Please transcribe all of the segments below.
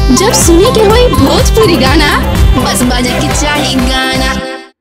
जब सुने के होई भोजपुरी गाना बस बजे के चाही गाना।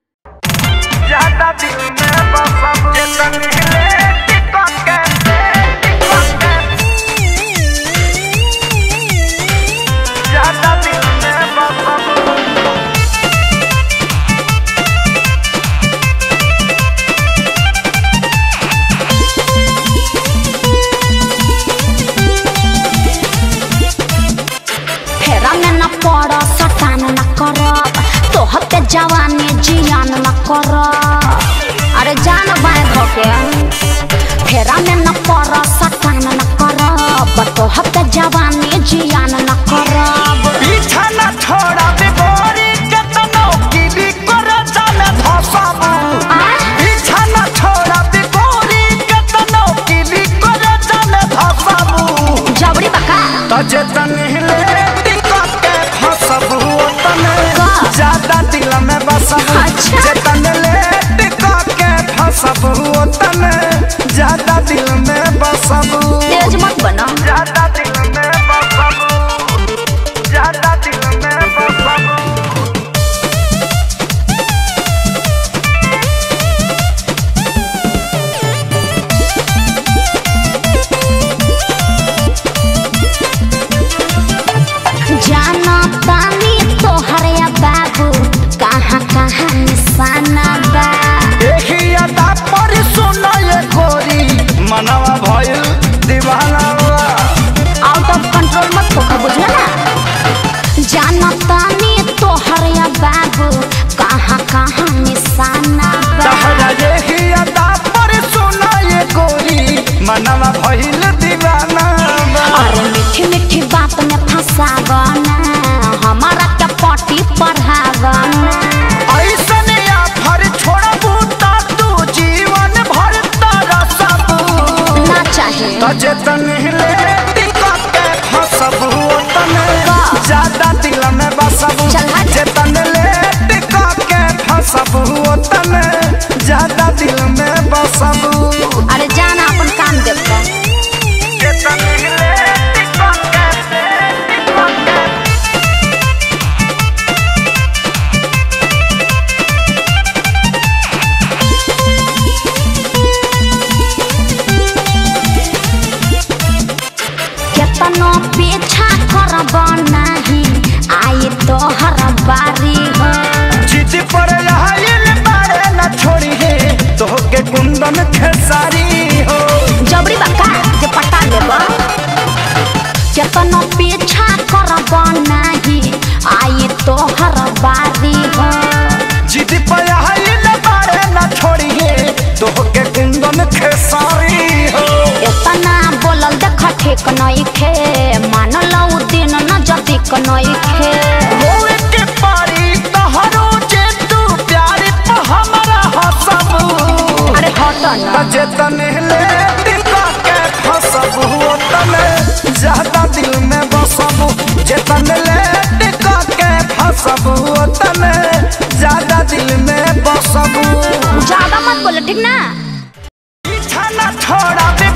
जवानी जियान न कर, अरे जान बाय धोके फेरा में न पर सटान न कर, बतोहत जवानी जियान न कर। पीछा न छोड़ा बिगोरी केतनो गिरी कर जाने धसाबू। पीछा न छोड़ा बिगोरी केतनो गिरी कर जाने धसाबू। जबड़ी बका तजे तनहिले टिकट के फसबू तने ज्यादा दिल में बसबू। जे तनले टिकट के फसबू तने ज्यादा दिल में बसबू। तेज मत बना, ज्यादा दिल में बसबू, ज्यादा दिल में बसबू। जाना पानी तोहरे बाबू कहाँ कहाँ निशाना बा। देखी अदा पर सुना ये गोरी मनवा भइल दीवाना बा। आउट ऑफ कंट्रोल मत होकर बुझला ना। जाना पानी तोहरे बाबू कहाँ कहाँ निशाना बा। तहरा देखी अदा पर सुना ये गोरी मनवा भइल दीवाना बा। अरे मीठी मीठी बात में फंसावना, हमारा क्या पार्टी पढ़ावना। ऐसने आफर छोड़बू ता तू जीवन भर तरसबू। ना चाहिए तजे तनहिले टिकट के फसबू तने ज्यादा दिल में बसबू। चल हट। जे तनले टिकट के फसबू तने ज्यादा दिल में बसबू। अरे जाना अपन काम देखो। जे तनहिले टिकट के केतनो पीछा करब नाही आई तोहर बारी हो। जिद पर आइल बारे न छोड़ी है तोहके कुंदन खेसारी हो। जबरी बका जे पटा लेब। केतनो पीछा करब नाही आई तोहर बारी हो। जिद पर आइल बारे न छोड़ी है तोहके कुंदन खेसारी हो। इतना बोलल देख ठीक नइखे, मानल उ दिन न जदिक नइखे। होए के पारी तहरो जे तू प्यार पे हमरा हसबू। अरे हट ना तजे तनहिले टिकट के फसबू तने ज्यादा दिल में बसबू। जे तनले टिकट के फसबू तने ज्यादा दिल में बसबू। ज्यादा मत बोलो ठीक ना। पीछा न छोड़ा